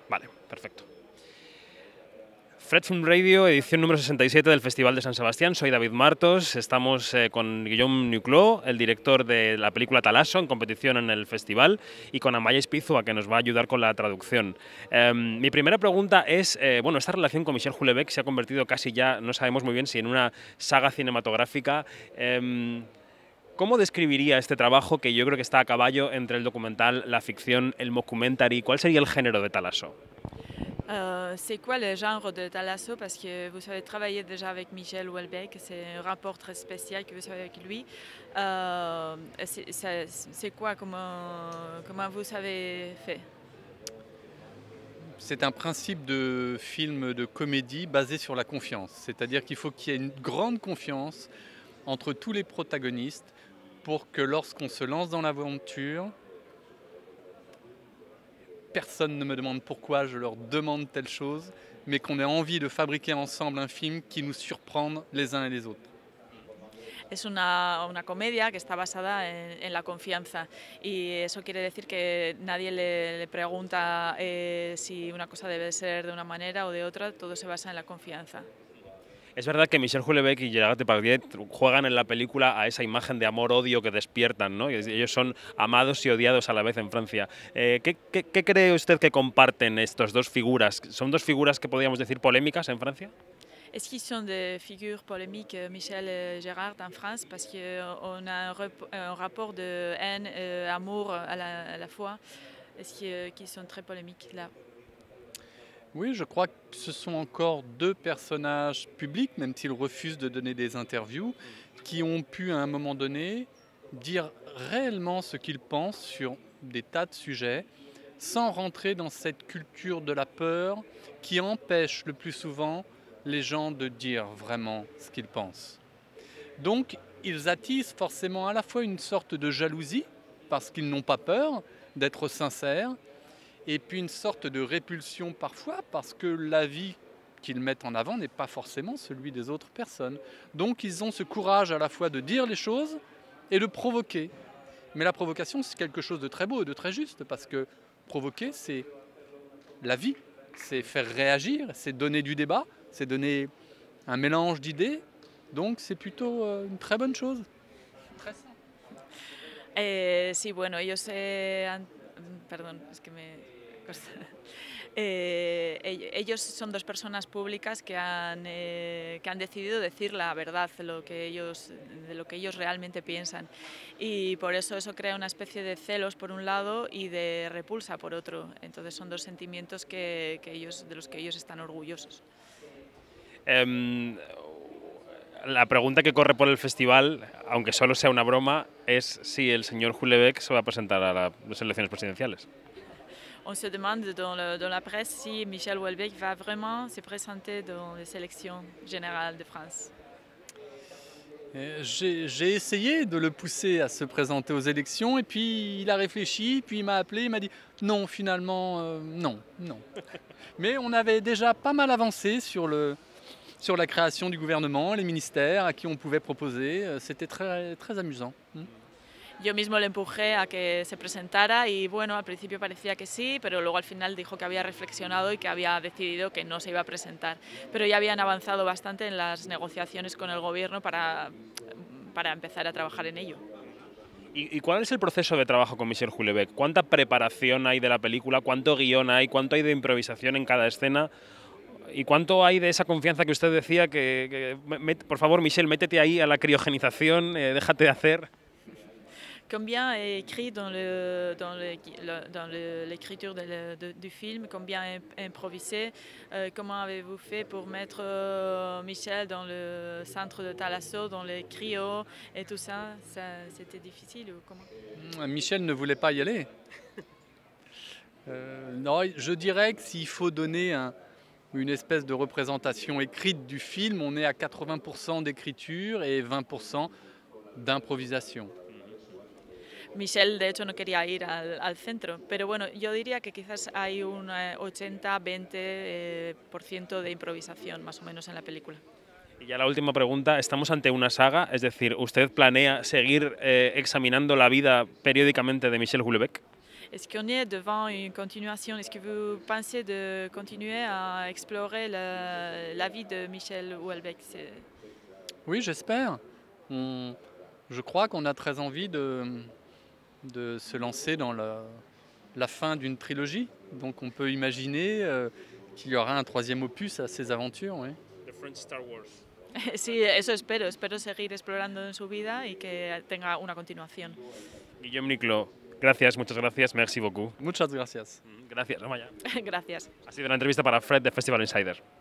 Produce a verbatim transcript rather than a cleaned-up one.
Vale, perfecto. Fred Film Radio, edición número sesenta y siete del Festival de San Sebastián. Soy David Martos, estamos eh, con Guillaume Nucló, el director de la película Talasso, en competición en el festival, y con Amaya Espizua, que nos va a ayudar con la traducción. Eh, mi primera pregunta es, eh, bueno, esta relación con Michel Houellebecq se ha convertido casi ya, no sabemos muy bien si en una saga cinematográfica. Eh, ¿Cómo describiría este trabajo que yo creo que está a caballo entre el documental, la ficción, el mockumentary? ¿Cuál sería el género de Talasso? Euh, c'est quoi le genre de Talasso? Parce que vous avez travaillé déjà avec Michel Houellebecq, c'est un rapport très spécial que vous avez avec lui. Euh, c'est quoi, comment, comment vous avez fait? C'est un principe de film de comédie basé sur la confiance. C'est-à-dire qu'il faut qu'il y ait une grande confiance entre tous les protagonistes pour que lorsqu'on se lance dans l'aventure, personne ne me demande pourquoi je leur demande telle chose, mais qu'on ait envie de fabriquer ensemble un film qui nous surprenne les uns et les autres. Es una, una comedia que está basada en, en la confianza y eso quiere decir que nadie le, le pregunta eh, si una cosa debe ser de una manera o de otra, todo se basa en la confianza. Es verdad que Michel Houellebecq y Gerard Depardieu juegan en la película a esa imagen de amor-odio que despiertan, ¿no? Ellos son amados y odiados a la vez en Francia. Eh, ¿qué, qué, ¿Qué cree usted que comparten estas dos figuras? ¿Son dos figuras que podríamos decir polémicas en Francia? Est-ce qu'ils sont des figures polémiques, Michel et Gérard, en France, parce qu'on a un, un rapport de haine et amour à la, à la fois? Est-ce qu'ils sont très polémiques là? Oui, je crois que ce sont encore deux personnages publics, même s'ils refusent de donner des interviews, qui ont pu à un moment donné dire réellement ce qu'ils pensent sur des tas de sujets, sans rentrer dans cette culture de la peur qui empêche le plus souvent les gens de dire vraiment ce qu'ils pensent. Donc, ils attisent forcément à la fois une sorte de jalousie, parce qu'ils n'ont pas peur d'être sincères, et puis une sorte de répulsion parfois, parce que l'avis qu'ils mettent en avant n'est pas forcément celui des autres personnes. Donc, ils ont ce courage à la fois de dire les choses et de provoquer. Mais la provocation, c'est quelque chose de très beau et de très juste, parce que provoquer, c'est la vie, c'est faire réagir, c'est donner du débat, c'est donner un mélange d'idées, donc c'est plutôt une très bonne chose. Très simple. Eh, sí, bueno, ellos eh, han, perdón, es que me Eh, ellos son dos personas públicas que han, eh, que han decidido decir la verdad de lo, que ellos, de lo que ellos realmente piensan, y por eso eso crea una especie de celos por un lado y de repulsa por otro. Entonces son dos sentimientos que, que ellos, de los que ellos están orgullosos. Um, la pregunta que corre por el festival, aunque solo sea una broma, es si el señor Houellebecq se va a presentar a la, las elecciones presidenciales. On se demande dans, le, dans la presse si Michel Houellebecq va vraiment se présenter dans les élections générales de France. J'ai essayé de le pousser à se présenter aux élections et puis il a réfléchi, puis il m'a appelé, il m'a dit non, finalement, euh, non, non. Mais on avait déjà pas mal avancé sur, le, sur la création du gouvernement, les ministères à qui on pouvait proposer. C'était très, très amusant. Yo mismo le empujé a que se presentara y bueno, al principio parecía que sí, pero luego al final dijo que había reflexionado y que había decidido que no se iba a presentar. Pero ya habían avanzado bastante en las negociaciones con el gobierno para, para empezar a trabajar en ello. ¿Y, ¿Y cuál es el proceso de trabajo con Michel Houellebecq? ¿Cuánta preparación hay de la película? ¿Cuánto guión hay? ¿Cuánto hay de improvisación en cada escena? ¿Y cuánto hay de esa confianza que usted decía que, que met, por favor, Michel, métete ahí a la criogenización, eh, déjate de hacer? Combien est écrit dans le dans le, dans l'écriture de, de, du film? Combien est improvisé? euh, Comment avez-vous fait pour mettre euh, Michel dans le centre de Talasso, dans les cryos et tout ça? ça C'était difficile ou comment? Michel ne voulait pas y aller. euh, non, je dirais que s'il faut donner un, une espèce de représentation écrite du film, on est à quatre-vingts pour cent d'écriture et vingt pour cent d'improvisation. Michel, de hecho, no quería ir al, al centro, pero bueno, yo diría que quizás hay un ochenta a veinte por ciento de improvisación, más o menos, en la película. Y ya la última pregunta, estamos ante una saga, es decir, ¿usted planea seguir eh, examinando la vida periódicamente de Michel Houellebecq? Est-ce qu'on est devant une continuation? Est-ce que vous pensez de continuer à explorer la, la vie de Michel Houellebecq? Oui, j'espère. On... Je crois qu'on a très envie de, de se lancer dans la, la fin d'une trilogie. Donc on peut imaginer euh, qu'il y aura un troisième opus à ces aventures. Oui. The French Star Wars. Sí, eso espero. Espero seguir explorando en su vida y que tenga una continuación. Guillaume Niclot, gracias, muchas gracias, merci beaucoup. Muchas gracias. Gracias, Amaya. Gracias. Ha sido una entrevista para Fred de Festival Insider.